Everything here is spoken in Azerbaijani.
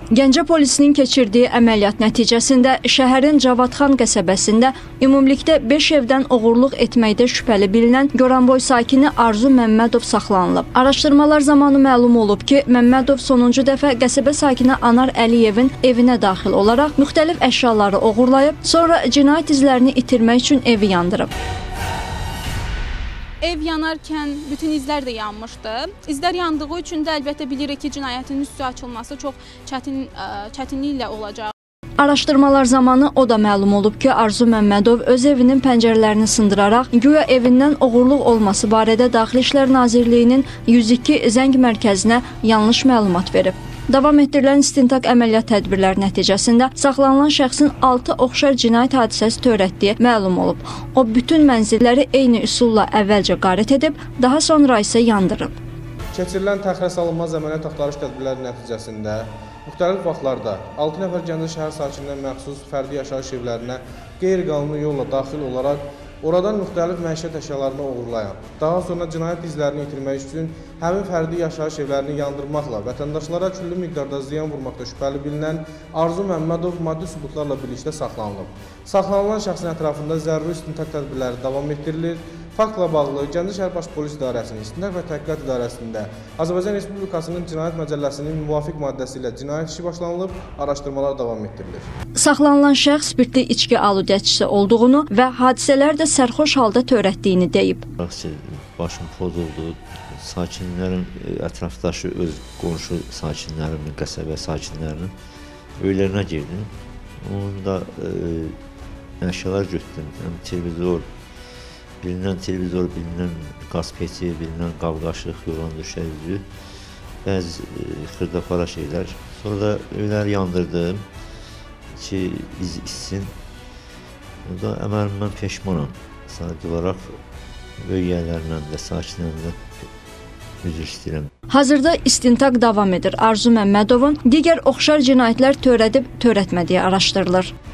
Gəncə polisinin keçirdiyi əməliyyat nəticəsində şəhərin Cavadxan qəsəbəsində ümumilikdə 5 evdən oğurluq etməkdə şübhəli bilinən Goranboy sakini Arzu Məmmədov saxlanılıb. Araşdırmalar zamanı məlum olub ki, Məmmədov sonuncu dəfə qəsəbə sakini Anar Əliyevin evinə daxil olaraq müxtəlif əşyaları oğurlayıb, sonra cinayət izlərini itirmək üçün evi yandırıb. Ev yanarkən bütün izlər də yanmışdı. İzlər yandığı üçün də əlbəttə bilirik ki, cinayətin üstü açılması çox çətinliklə olacaq. Araşdırmalar zamanı o da məlum olub ki, Arzu Məmmədov öz evinin pəncərələrini sındıraraq güya evindən oğurluq olması barədə Daxili İşlər Nazirliyinin 102 zəng mərkəzinə yanlış məlumat verib. Davam etdirilən istintaq əməliyyat tədbirləri nəticəsində saxlanılan şəxsin 6 oxşar cinayət hadisəsi törətdiyi məlum olub. O bütün mənzilləri eyni üsulla əvvəlcə qarət edib, daha sonra isə yandırıb. Keçirilən təxirəsalınmaz əməliyyat axtarış tədbirləri nəticəsində müxtəlif vaxtlarda 6 nəfər Gəncə şəhər sakininə məxsus fərdi yaşayış evlərinə qeyri-qanuni yolla daxil olaraq oradan müxtəlif məişət əşyalarını oğurlayan, daha sonra cinayət izlərini itirmək üçün həmin fərdi yaşayış evlərini yandırmaqla vətəndaşlara küllü miqdarda ziyan vurmaqda şübhəli bilinən Arzu Məmmədov maddi sübutlarla birlikdə saxlanılıb. Saxlanılan şəxsin ətrafında zəruri istintaq tədbirləri davam etdirilir. Faktla bağlı Gəncə şəhər Baş Polis İdarəsinin İstintaq və Təhqiqat İdarəsində Azərbaycan Respublikasının Cinayət Məcəlləsinin müvafiq maddəsi ilə cinayət işi başlanılıb, araşdırmalar davam etdirilir. Saxlanılan şəxs spirtli içki aludəçisi olduğunu və hadisələr də sərxoş halda törətdiyini deyib. Başım pozuldu, sakinlərin ətrafdaşı öz qonşu sakinlərinin, qəsəbə sakinlərinin öylərinə girdim. Onda əşyalar götürdüm, televizor, bilinən televizor, bilinən qaz peçi, bilinən qab-qaşıq, yoran döşək, bəzi xırdapara şeylər. Sonra da öyləri yandırdım ki, iz içsin. Burada əməlimdən peşmanam. Sadəcə olaraq böyüyərlərlə də, sakinlərlə üzr istəyirəm. Hazırda istintaq davam edir. Arzu Məmmədovun digər oxşar cinayətlər törədib-törətmədiyi araşdırılır.